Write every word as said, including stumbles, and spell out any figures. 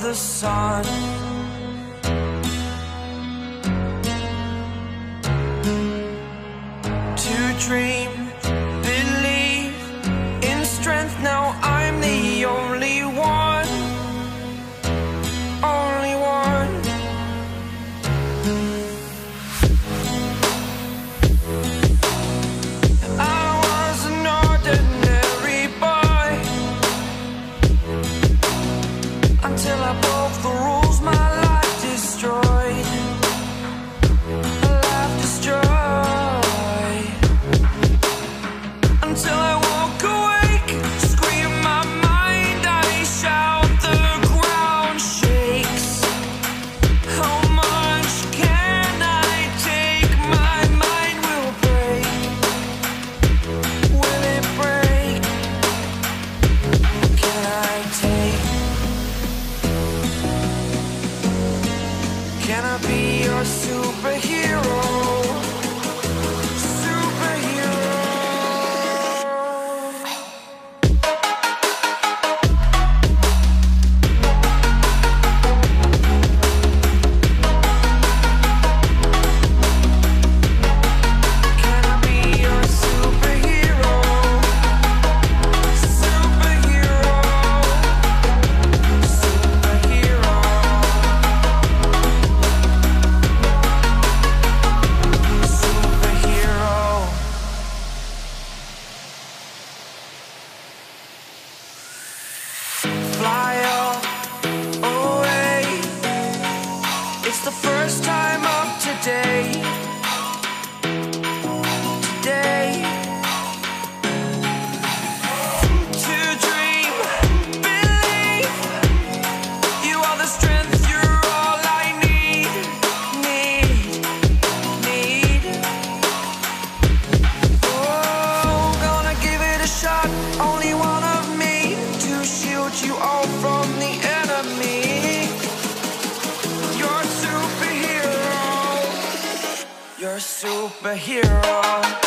the sun. To dream, believe in strength. Now I'm the only one, only one. I was an ordinary boy until I broke the rules. My life destroyed, a life destroyed. Until I woke awake, scream my mind, I shout, the ground shakes. How much can I take? My mind will break. Will it break? Can I take? Can I be your superhero? Fly away. It's the first time of today. Today. To dream, believe. You are the strength, you're all I need. Need, need. Oh, gonna give it a shot. Only one of me to shield you all from the enemy. You're a superhero. You're a superhero.